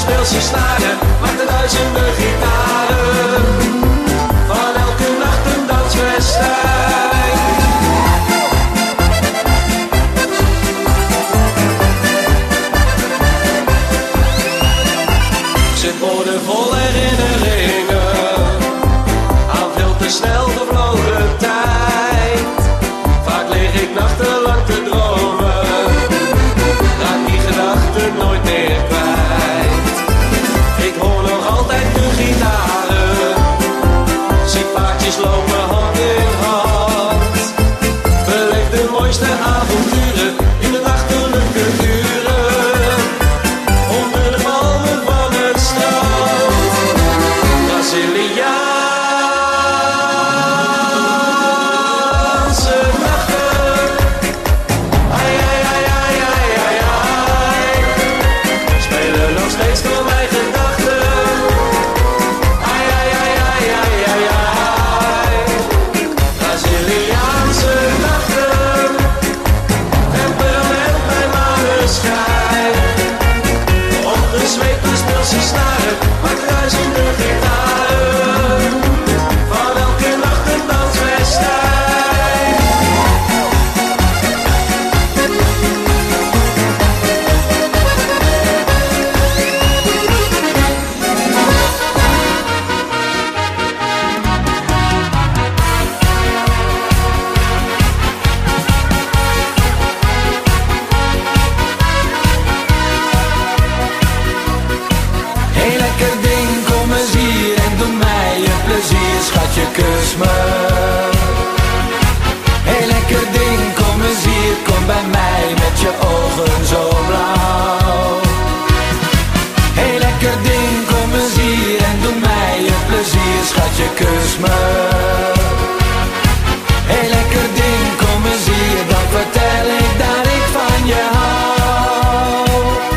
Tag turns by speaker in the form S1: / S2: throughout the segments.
S1: speelt ze snaren, maakt er duizenden gitaren. Van elke nacht een dansfestijn. Zit woorden vol herinneringen aan veel te snel gevlogen tijd. Vaak lig ik nachtenlang te dromen, raak die gedachten nooit meer kwijt. Ik hoor nog altijd de gitaren, zie paardjes lopen hand in hand. Beleef de mooiste avonturen in de nachtelijke uren, onder de palmen van het strand. Braziliaanse nachten, ai ai ai ai ai ai ai, spelen nog steeds door mijn gedachten. Ai ai ai ai ai ai ai, Braziliaanse nachten, temperament bij maneschijn. Opgezweept speelt ze snaren, maakt duizenden gitaren. Van elke nacht een dansfestijn. Heel lekker ding, kom eens hier en doe mij een plezier, schatje, kus me. Heel lekker ding, kom eens hier, kom bij mij met je ogen zo blauw. Heel lekker ding, kom eens hier en doe mij een plezier, schatje, kus me. Heel lekker ding, kom eens hier, dan vertel ik dat ik van je hou.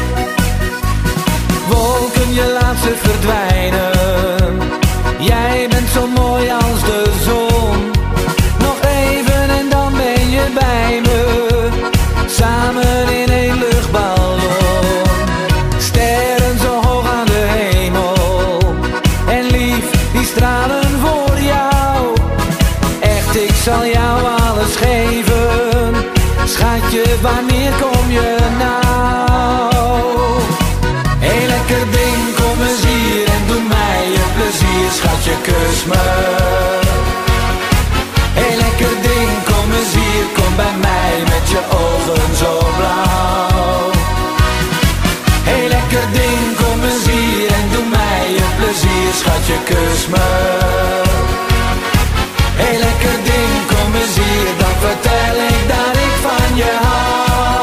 S1: Wolken, je laat ze verdwijnen, jij bent zo mooi als de zon. Nog even en dan ben je bij me, samen in één luchtballon. Sterren zo hoog aan de hemel, en lief, die stralen voor jou. Echt, ik zal jou alles geven, schatje, wanneer kom je nou? Heel lekker ding, kom eens hier en doe mij een plezier, schatje, kus me. Heel lekker ding, kom eens hier, kom bij mij met je ogen zo blauw. Heel lekker ding, kom eens hier en doe mij een plezier, schatje, kus me. Heel lekker ding, kom eens hier, dan vertel ik dat ik van je hou.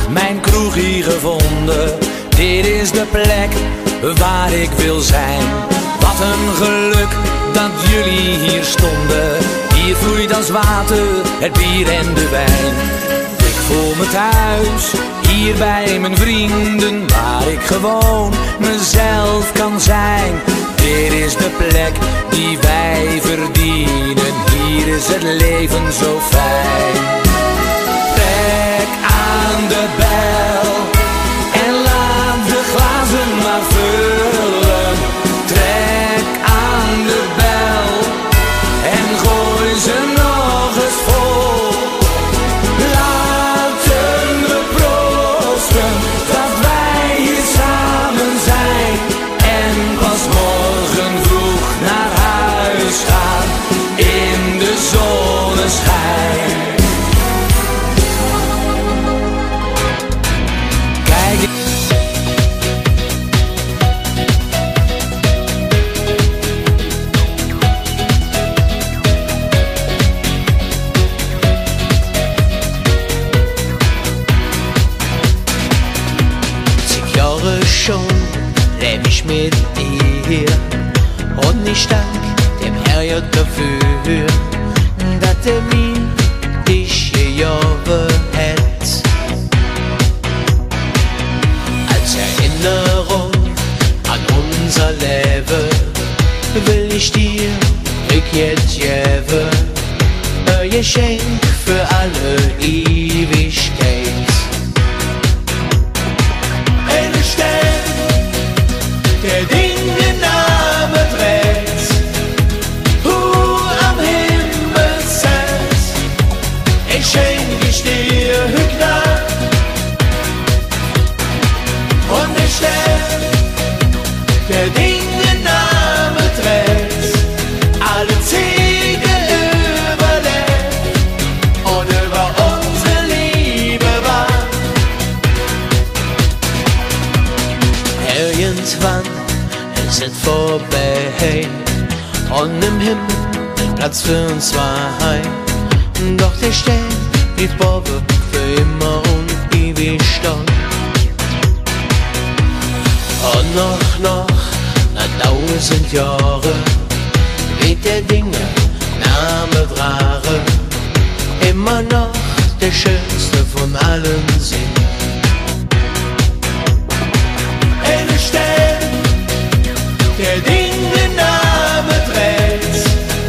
S1: mijn kroeg hier gevonden. Dit is de plek waar ik wil zijn. Wat een geluk dat jullie hier stonden. Hier vloeit als water het bier en de wijn. Ik voel me thuis, hier bij mijn vrienden, waar ik gewoon mezelf kan zijn. Dit is de plek die wij verdienen, hier is het leven zo fijn. Trek aan de bel en laat de glazen maar vullen. Trek aan de bel en gooi ze nog eens vol. Laten we proosten dat wij hier samen zijn en pas morgen vroeg naar huis gaan in de zonneschijn. Kijk,
S2: schon lebe ich mit dir und ich dank dem Herrgott dafür, dass mir dich gejogen hat. Als Erinnerung an unser Leben will ich dir jetzt geben, ein Geschenk für alle Ewigkeit. Der Dinge Name trägt, am Himmel sitzt, ich schenke ich dir Hügner und ich stell, der Dinge Name trägt, alle Ziege überlebt und über unsere Liebe war. Irgendwann sind vorbei und im Himmel Platz für uns zwei. Doch der Stern blieb Bobe für immer und ewig stand. Und noch nach 1000 Jahre wird der Dinge Name tragen, immer noch der schönste von allen sind. Ein Stern, der Dinge Name trägt,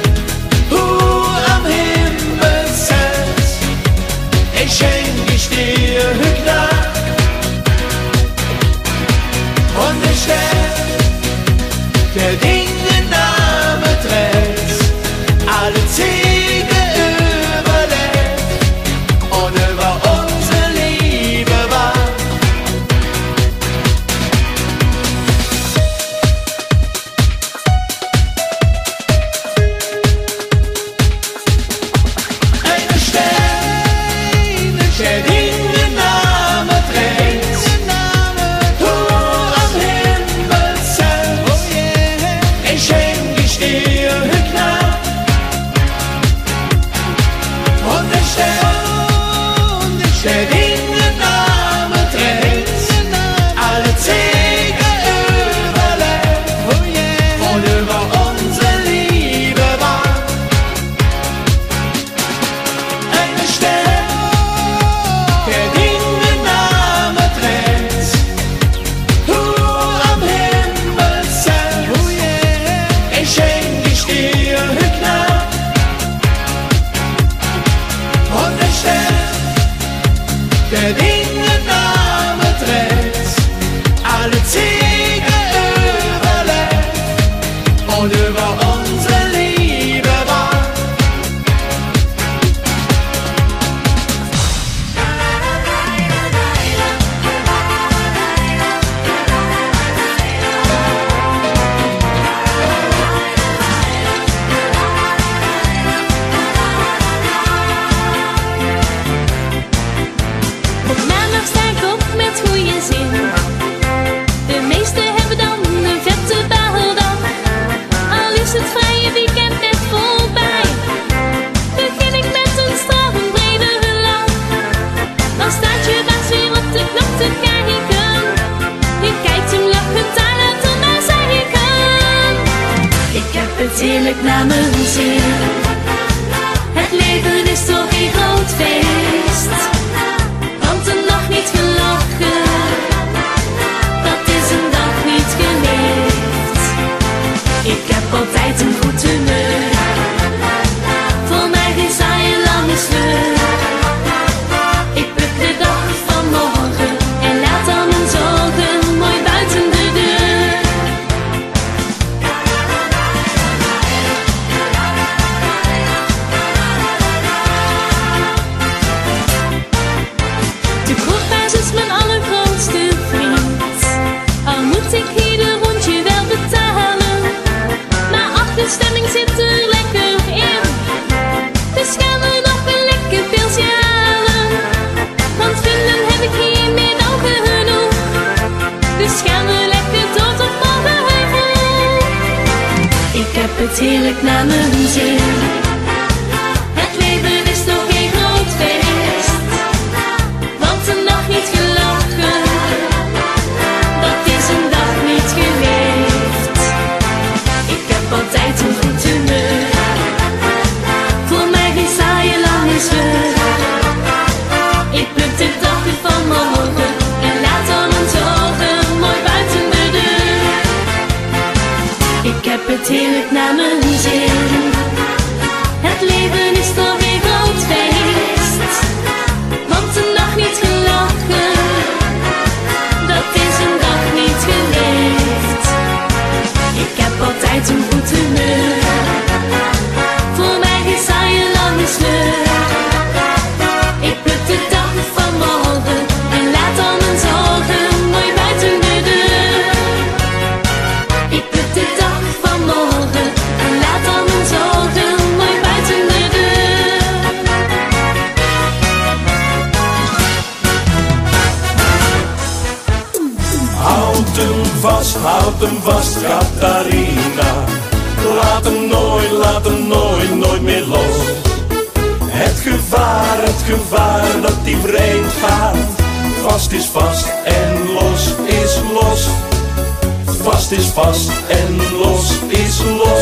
S2: am Himmel sitzt, ich schenk ich dir Hügner und ich stell, der Dinge Name trägt, alle Ziege überlebt und über unsere Liebe
S3: het heerlijk naar mijn zin. Het leven is toch een groot feest, want een dag niet gelachen, dat is een dag niet geleefd. Ik heb altijd een goed humeur, voor mij geen saaie lange sleur. Ik pluk de dag van morgen en laat al mijn zorgen mooi buiten de deur. De kroegbaas is mijn allergrootste vriend, al moet ik ieder rondje wel betalen, maar ach, de stemming zit er lekker in, dus gaan we nog een lekker pilsje halen, want vinden heb ik hier meer dan genoeg, dus gaan we lekker tot op morgenheuvel. Ik heb het heerlijk naar mijn zin, het leven is toch een groot feest, want een dag niet gelachen, dat is een dag niet geleefd. Ik heb altijd een goed humeur, voor mij geen saaie lange sleur. Ik pluk de dag weer van morgen en laat al mijn zorgen mooi buiten de deur. Ik heb het heerlijk naar mijn zin, het leven is toch een groot feest, want een dag niet gelachen, dat is een dag niet geleefd. Ik heb altijd een goed humeur, voor mij geen saaie lange sleur. Ik pluk de dag van morgen en laat al mijn zorgen mooi buiten de deur. Ik pluk de dag van morgen en laat al mijn zorgen mooi buiten de deur.
S4: Houd hem vast, Catharina. Laat hem nooit meer los. Het gevaar dat die vreemd gaat. Vast is vast en los is los. Vast is vast en los is los.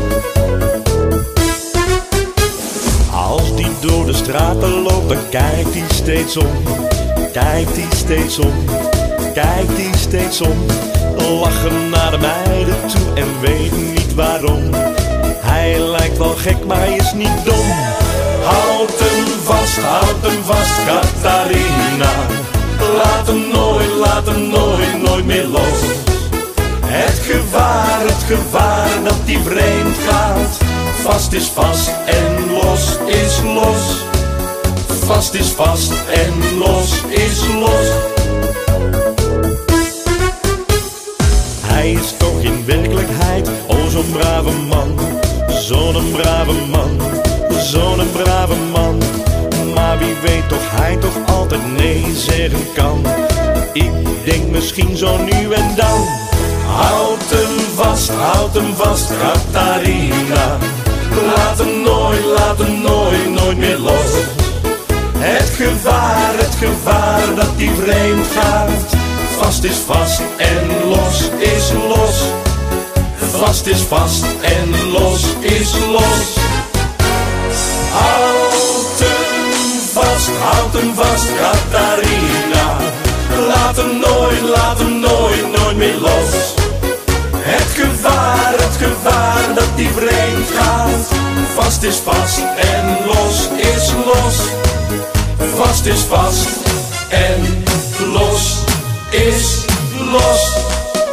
S4: Als die door de straten loopt, dan kijkt hij steeds om. Kijkt hij steeds om. Kijkt hij steeds om. Lachen naar de meiden toe en weet niet waarom. Hij lijkt wel gek, maar hij is niet dom. Houd hem vast, Catharina. Laat hem nooit meer los. Het gevaar dat die vreemd gaat. Vast is vast en los is los. Vast is vast en los is los. Hij is toch in werkelijkheid, oh zo'n brave man. Zo'n brave man, zo'n brave man. Maar wie weet toch hij toch altijd nee zeggen kan. Ik denk misschien zo nu en dan. Houd hem vast, Catharina. Laat hem nooit meer los. Het gevaar dat die vreemd gaat. Vast is vast en los is los. Vast is vast en los is los. Houd hem vast, Catharina. Laat hem nooit meer los. Het gevaar dat die vreemd gaat. Vast is vast en los is los. Vast is vast en los is los.